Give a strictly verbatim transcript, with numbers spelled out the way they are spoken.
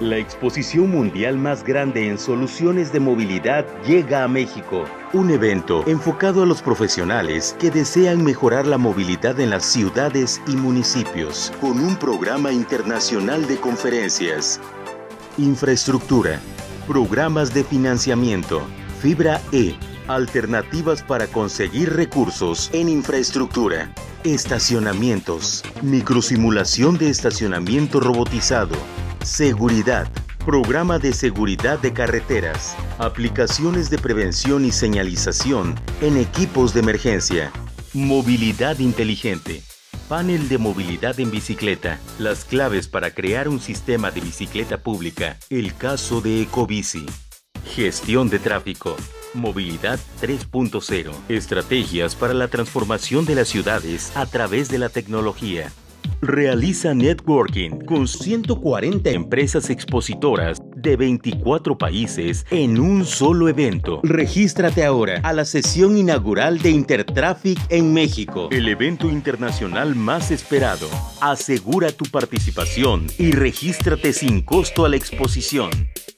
La exposición mundial más grande en soluciones de movilidad llega a México. Un evento enfocado a los profesionales que desean mejorar la movilidad en las ciudades y municipios, con un programa internacional de conferencias. Infraestructura, programas de financiamiento, fibra E, alternativas para conseguir recursos en infraestructura, estacionamientos, microsimulación de estacionamiento robotizado, seguridad, programa de seguridad de carreteras, aplicaciones de prevención y señalización en equipos de emergencia, movilidad inteligente, panel de movilidad en bicicleta, las claves para crear un sistema de bicicleta pública, el caso de Ecobici, gestión de tráfico, movilidad tres punto cero, estrategias para la transformación de las ciudades a través de la tecnología. Realiza networking con ciento cuarenta empresas expositoras de veinticuatro países en un solo evento. Regístrate ahora a la sesión inaugural de Intertraffic en México, el evento internacional más esperado. Asegura tu participación y regístrate sin costo a la exposición.